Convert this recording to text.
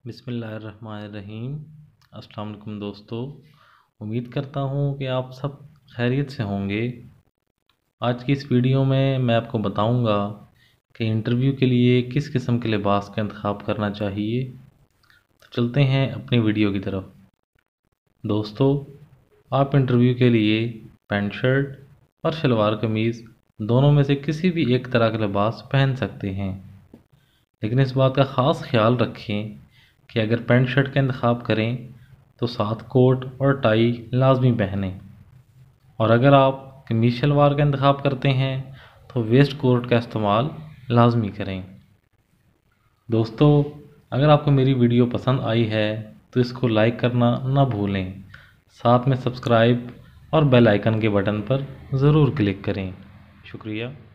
बिस्मिल्लाहिर्रहमानिर्रहीम। अस्सलाम वालेकुम दोस्तों, उम्मीद करता हूँ कि आप सब खैरियत से होंगे। आज की इस वीडियो में मैं आपको बताऊंगा कि इंटरव्यू के लिए किस किस्म के लिबास का इंतखाब करना चाहिए। तो चलते हैं अपनी वीडियो की तरफ। दोस्तों, आप इंटरव्यू के लिए पैंट शर्ट और शलवार कमीज़ दोनों में से किसी भी एक तरह का लिबास पहन सकते हैं, लेकिन इस बात का ख़ास ख्याल रखें कि अगर पैंट शर्ट का इंतखाब करें तो साथ कोट और टाई लाजमी पहनें, और अगर आप कमीज शलवार का इंतखाब करते हैं तो वेस्ट कोट का इस्तेमाल लाजमी करें। दोस्तों, अगर आपको मेरी वीडियो पसंद आई है तो इसको लाइक करना ना भूलें, साथ में सब्सक्राइब और बेल आइकन के बटन पर ज़रूर क्लिक करें। शुक्रिया।